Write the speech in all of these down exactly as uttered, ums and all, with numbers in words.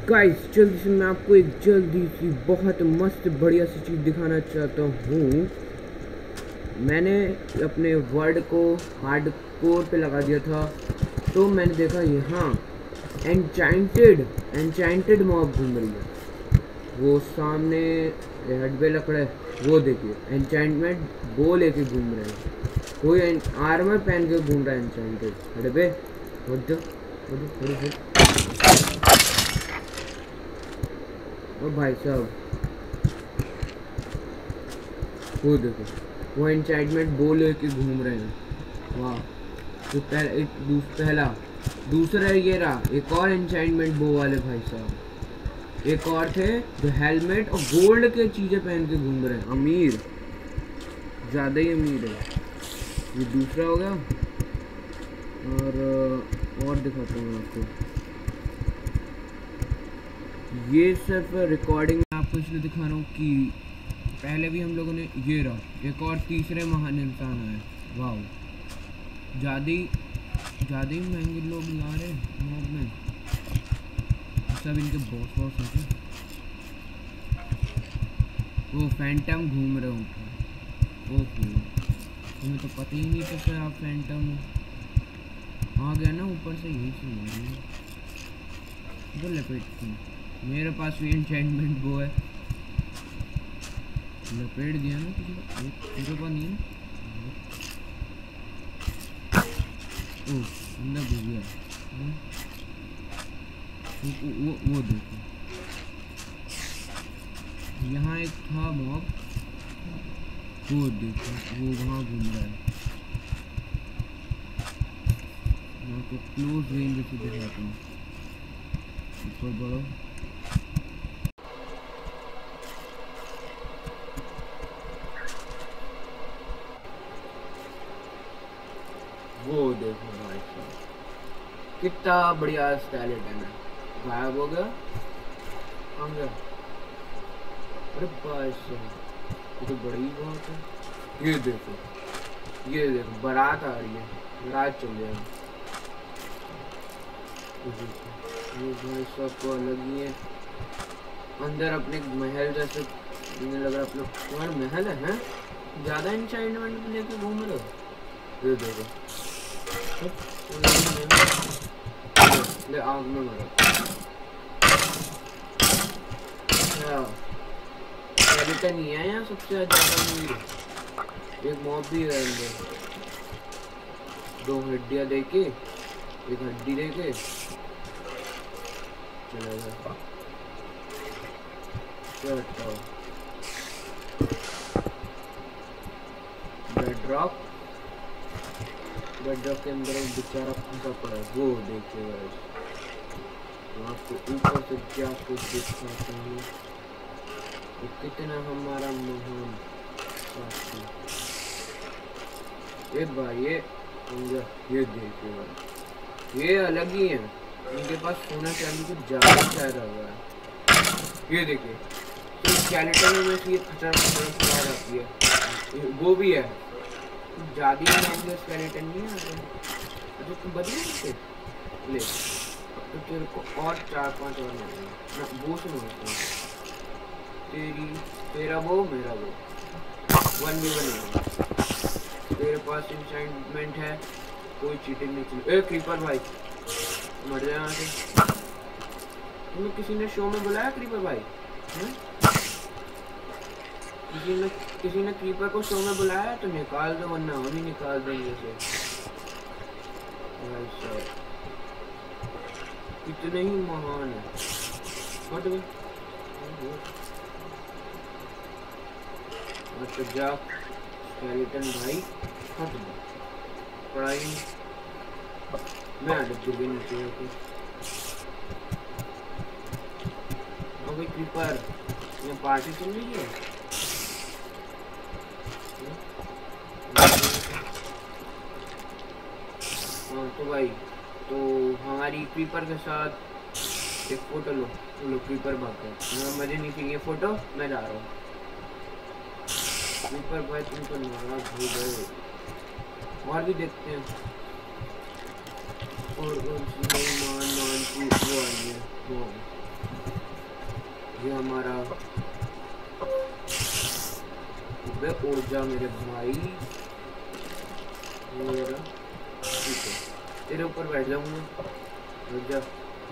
Guys जल्दी से मैं आपको एक जल्दी सी बहुत मस्त बढ़िया सी चीज़ दिखाना चाहता हूँ। मैंने अपने वर्ड को हार्ड कोर पे लगा दिया था, तो मैंने देखा यहाँ एनचाइंटेड एनचाइंटेड मॉब घूम रही है। वो सामने हेड पे लकड़ा है, वो देखिए एनचाइंटमेंट वो लेके घूम रहे हैं। कोई आर्मर पहन के घूम रहा है एनचाइंटेड हेड पे। हट जा, हट जा, हट। ओ भाई साहब वो देखो, वो एनचाइंटमेंट बो लेके घूम रहे हैं। वाह, तो पहला एक दूस, पहला दूसरा ये रहा एक और एनचाइंटमेंट बो वाले भाई साहब। एक और थे जो हेलमेट और गोल्ड के चीजें पहन के घूम रहे हैं। अमीर, ज्यादा ही अमीर है। ये दूसरा हो गया। और और दिखाता हूँ आपको। ये सिर्फ रिकॉर्डिंग आपको इसलिए दिखा रहा हूँ कि पहले भी हम लोगों ने ये रहा एक और तीसरे महान इंसान आए। वाह, ज़्यादा ही ज़्यादा ही महंगे लोग ला रहे हैं मॉब में। सब इनके बॉस बॉस हैं क्या? वो फैंटम घूम रहे होंगे। ओहो, तुम्हें तो पता ही नहीं था सर आप फैंटम आ गया ना ऊपर से। यही सुन तो लपेटती। मेरे पास भी एन्चेंटमेंट वो है, लपेट दिया ना किसी को। मेरे पास नहीं है। ओह, अंदर घुस गया। वो वो वो देखो, यहाँ एक था मॉब, वो देखो वो वहाँ घूम रहा है। मैं आपको क्लोज रेंज से दिखाता हूँ। ऊपर बढ़ो। वो देखो भाई साहब, कितना बढ़िया स्केलेटन है। गायब हो गया, कहाँ गया? अरे भाई साहब, ये तो बड़ी बात है। ये देखो, ये देखो बारात आ रही है, बारात चल रही है। ये भाई साहब को अलग ही है। अंदर अपने महल जैसे मुझे लग रहा है। अपना तुम्हारा महल है, हैं? ज़्यादा एन्चाइंटमेंट लेके घूम रहे हो। ये देखो, ले आग में मरा। स्केलेटन ही है यहाँ सबसे ज़्यादा अमीर। एक मॉब भी है अंदर। दो हड्डियाँ देके, एक हड्डी देके चला गया। क्या हटाओ? बेडरॉक, बेडरॉक के अंदर एक बेचारा फंसा पड़ा है। वो देखिएगा, आपको ऊपर से क्या कुछ दिखाते हैं। तो कितना हमारा महान साथी। ये भाई ये ये देखिएगा, ये अलग ही है। इनके पास सोना चांदी कुछ ज़्यादा ज़्यादा हुआ है। ये देखिए, तो स्केलेटन में से ये खचरा खचरा खड़ा रहती है। वो भी है, ज़्यादा ही महंगे स्केलेटन नहीं है। अच्छा तुम बदले सकते ले, अब तो तेरे को और चार पांच और मिलेंगे ना। वो से नहीं, तेरी तेरा वो मेरा वो वन भी बनेगा। तेरे पास एन्चांटमेंट है, कोई चीटिंग नहीं चली। ए क्रीपर भाई मर जाए यहाँ से। तुम्हें किसी ने शो में बुलाया क्रीपर भाई? है? किसी ने किसी ने क्रीपर को शो में बुलाया तो निकाल दो, वरना हम ही निकाल देंगे इसे। कितने ही महान है। हट गए। अच्छा जा स्केलेटन भाई, हट गए। पढ़ाई मैं अटक भी नीचे होती। और भाई क्रीपर यहाँ पार्टी चल रही है। हाँ तो भाई, तो हमारी क्रीपर के साथ एक फोटो लो। लो क्रीपर भाग गए, मुझे नहीं चाहिए फोटो, मैं जा रहा हूँ। क्रीपर भाई तुम तो नाराज हो गए। और भी देखते हैं। और मान मान की वो आई है वो ये हमारा उड़ जा मेरे भाई, मेरा ठीक है, तेरे ऊपर बैठ जाऊंगा, बैठ जा।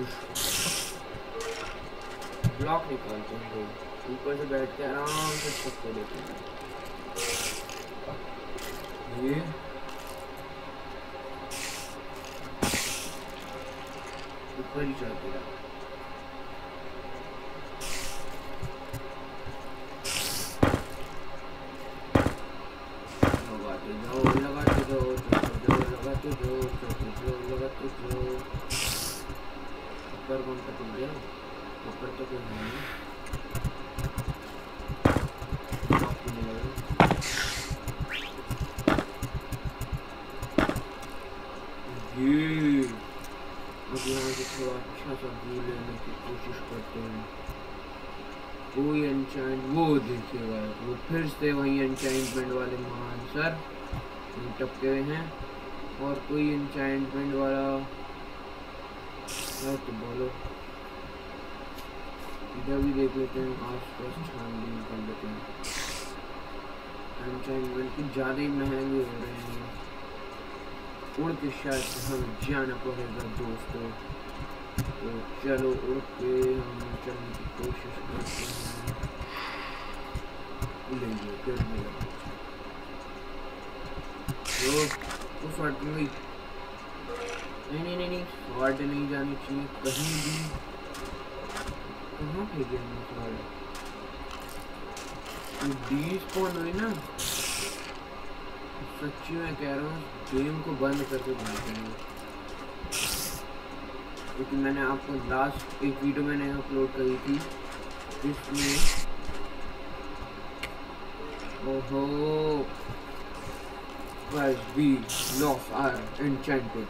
ब्लॉक निकालते हैं, ऊपर से बैठ के आराम से पकड़ लेते हैं। ये ऊपर ही चढ़ते हैं। लगाते जाओ लगाते जाओ लगाते जाओ लगाते जाओ। ऊपर कौन सा टूट गया? ऊपर तो कोई नहीं है। ये अब यहाँ से थोड़ा अच्छा सा व्यू लेने की कोशिश करते हैं। कोई एनचाइंट, वो देखिएगा वो फिर से वही एनचाइंटमेंट वाले महान सर टपके हुए हैं। और कोई एनचाइंटमेंट वाला है तो बोलो। इधर भी देख लेते हैं, आस पास छानबीन कर लेते हैं। एनचाइंटमेंट की ज़्यादा ही महंगी हो रही है। उड़ के शायद हमें जाना पड़ेगा दोस्तों, तो चलो उड़ के हम चलने की कोशिश करते हैं। लेंगे कर दिया तो शॉर्ट गई। नहीं नहीं नहीं नहीं शॉर्ट नहीं जानी चाहिए कहीं भी। कहाँ फेंके हमने शॉर्ट? डी स्पॉन हुई ना, सच्ची मैं कह रहा हूँ गेम को बंद करके बनाते हैं। क्योंकि मैंने आपको लास्ट एक वीडियो मैंने अपलोड करी थी जिसमें ओहो बस बी लॉस आर एन्चेंटेड